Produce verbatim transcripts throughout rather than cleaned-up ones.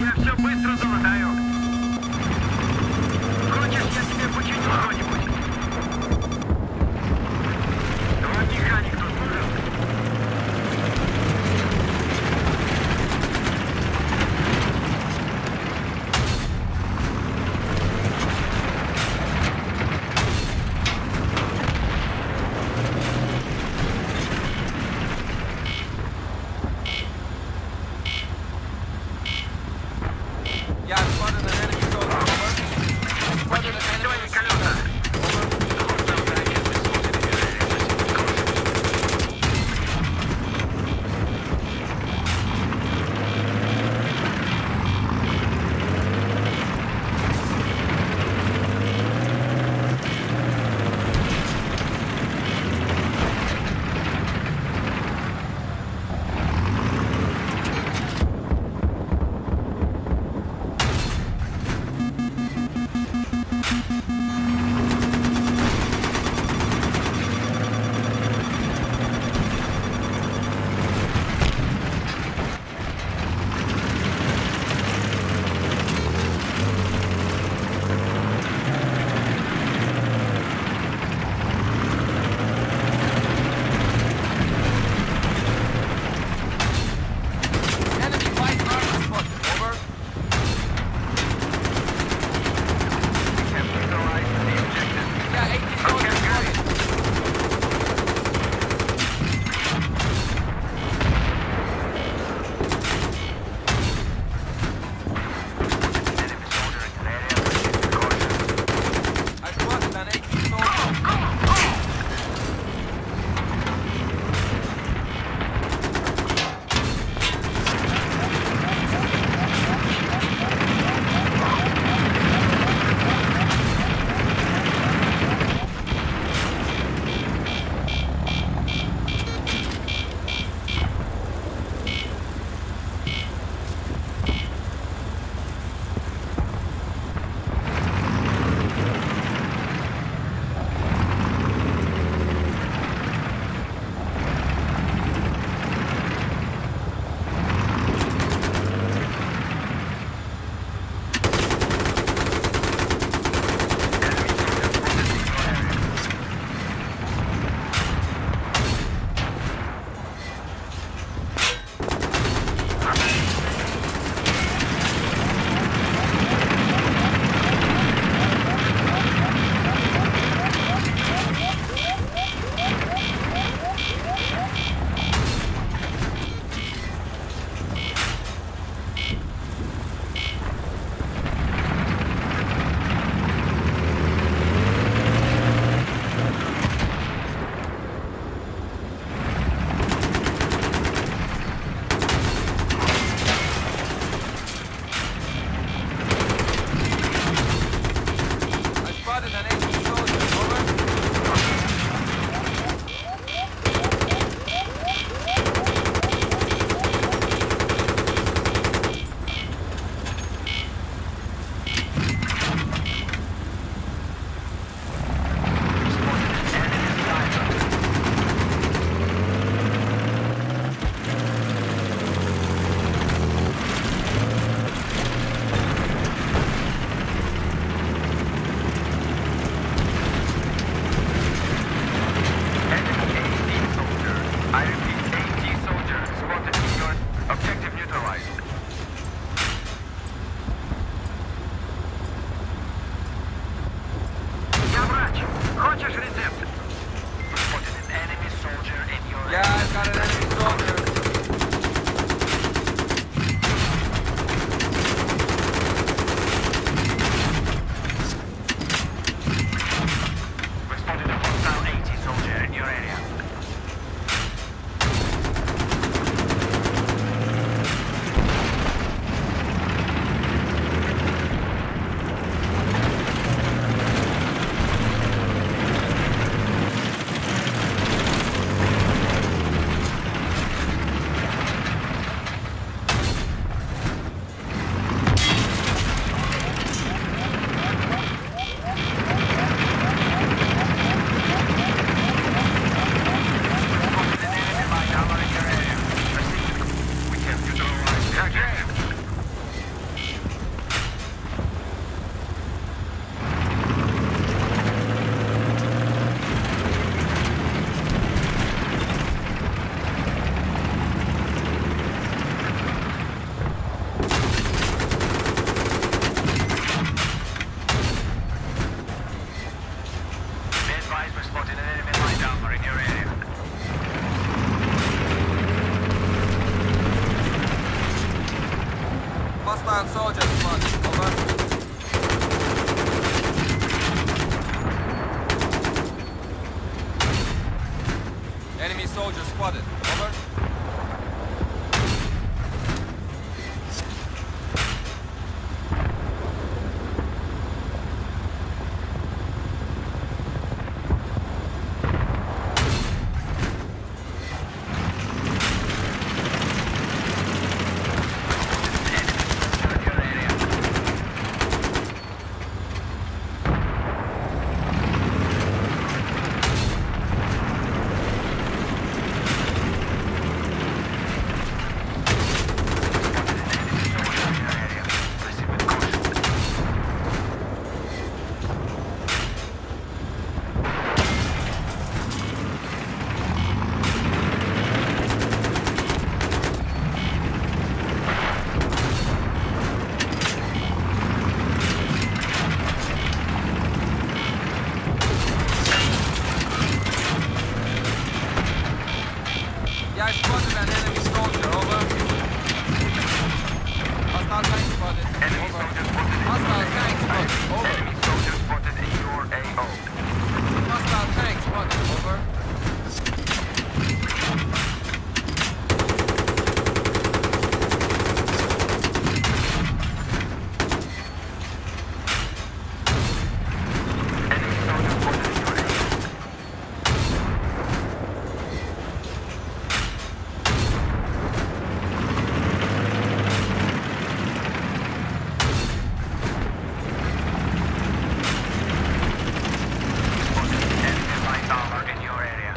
Я все быстро залатаю. Хочешь, я тебе починю что-нибудь? Твой механик тут нужен? Я spotted an enemy light armor in your area. Hostile soldiers spotted. Over. Enemy soldier spotted. Over. Yeah, I spotted an enemy soldier, over. Hostile tank spotted. Enemy Over. soldier spotted in Hostile your tank area. spotted. Over. Enemy soldier spotted in your A O. Hostile tank spotted. Over. Enemy soldier spotted in your A O. Enemy light armor in your area.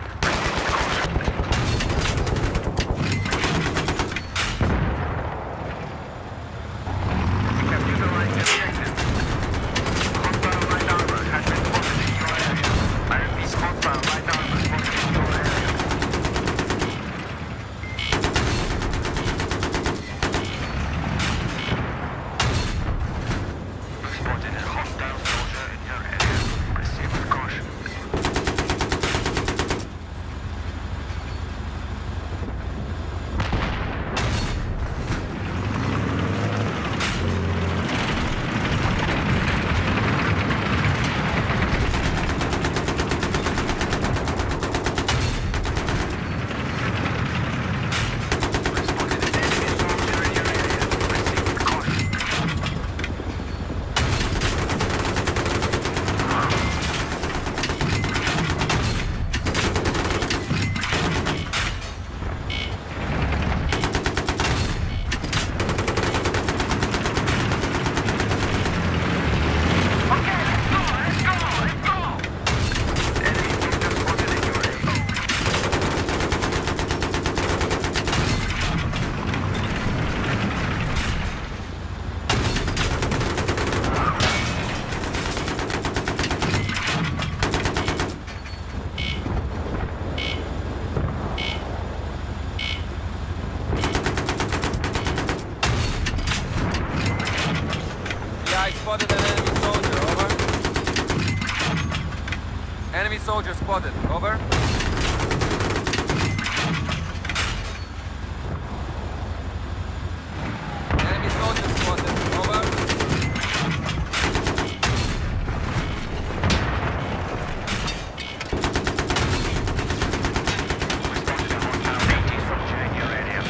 We have neutralized the objective. Hostile light armor has been spotted in your area. I repeat, hostile light armor spotted in your area. We've spotted a hostile soldier in your area. Proceed with caution. We've spotted an enemy soldier in your area. Proceed with caution. Okay, let's go, let's go, let's go! Enemy soldier spotted in your A O. Yeah, I spotted an enemy soldier. Over. Enemy soldier spotted. Over. Enemy soldier spotted. Over. We spotted a hostile AT soldier in your area.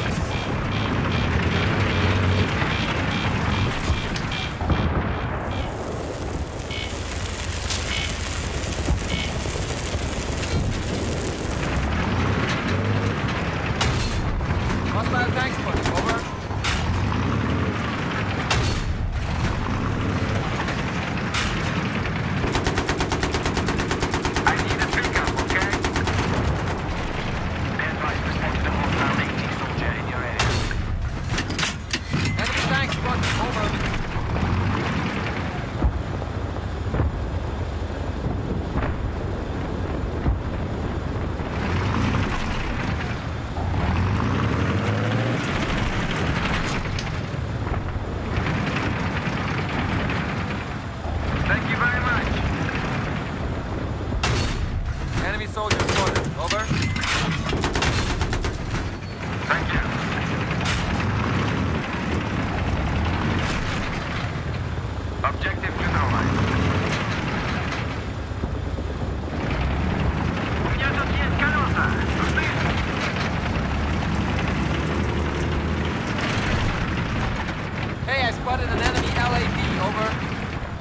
Enemy soldier spotted. Over. Thank you. Objective neutralized. У меня тут есть колеса. Слышь? Hey, I spotted an enemy L A V. Over.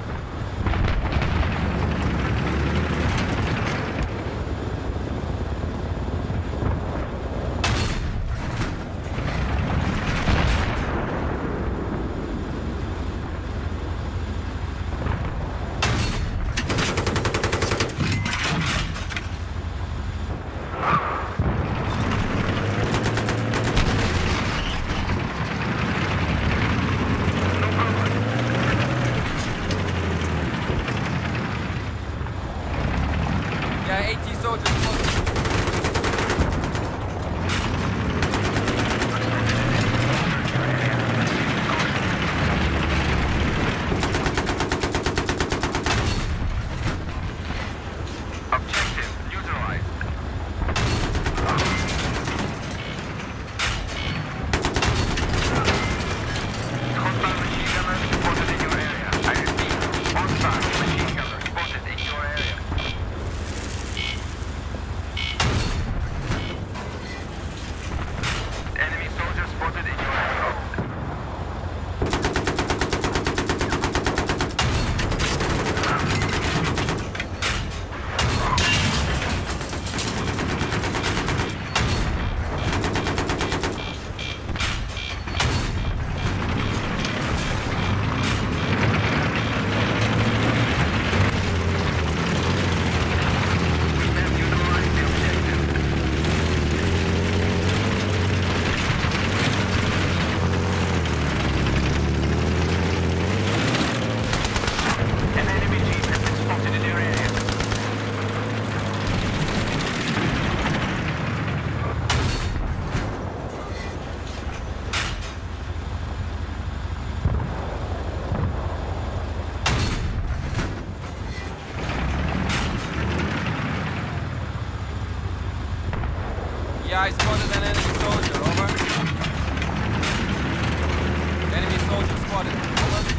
Yeah, AT soldiers spotted. Objective neutralized. Hostile machine gunner spotted in your area. I repeat, hostile machine gunner spotted in your area. Enemy soldier spotted in your area. We have neutralized the objective. An enemy jeep has been spotted in your area. Yeah, I spotted an enemy soldier. Over. Enemy soldier spotted. Over.